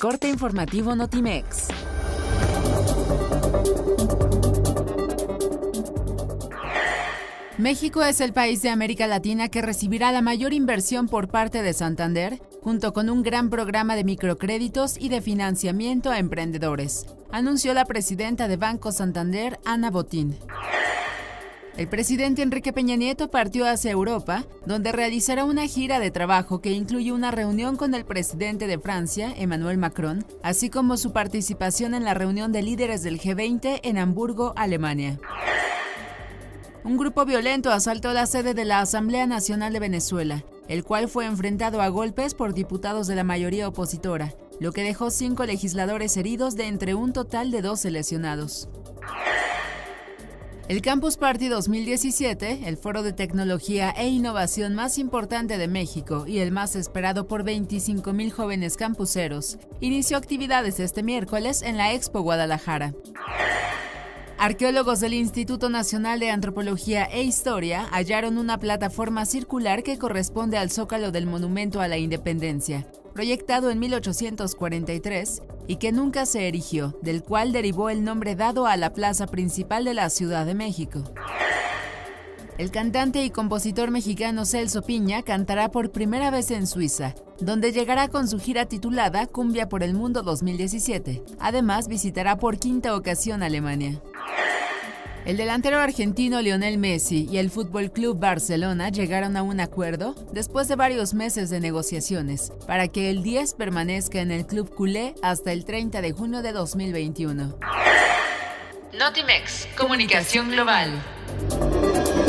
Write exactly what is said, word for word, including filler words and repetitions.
Corte informativo Notimex. México es el país de América Latina que recibirá la mayor inversión por parte de Santander, junto con un gran programa de microcréditos y de financiamiento a emprendedores, anunció la presidenta de Banco Santander, Ana Botín. El presidente Enrique Peña Nieto partió hacia Europa, donde realizará una gira de trabajo que incluye una reunión con el presidente de Francia, Emmanuel Macron, así como su participación en la reunión de líderes del G veinte en Hamburgo, Alemania. Un grupo violento asaltó la sede de la Asamblea Nacional de Venezuela, el cual fue enfrentado a golpes por diputados de la mayoría opositora, lo que dejó cinco legisladores heridos de entre un total de doce lesionados. El Campus Party dos mil diecisiete, el foro de tecnología e innovación más importante de México y el más esperado por veinticinco mil jóvenes campuseros, inició actividades este miércoles en la Expo Guadalajara. Arqueólogos del Instituto Nacional de Antropología e Historia hallaron una plataforma circular que corresponde al zócalo del Monumento a la Independencia, proyectado en mil ochocientos cuarenta y tres y que nunca se erigió, del cual derivó el nombre dado a la plaza principal de la Ciudad de México. El cantante y compositor mexicano Celso Piña cantará por primera vez en Suiza, donde llegará con su gira titulada Cumbia por el Mundo dos mil diecisiete. Además, visitará por quinta ocasión Alemania. El delantero argentino Lionel Messi y el F C Barcelona llegaron a un acuerdo después de varios meses de negociaciones para que el diez permanezca en el club culé hasta el treinta de junio de dos mil veintiuno. Notimex, comunicación global.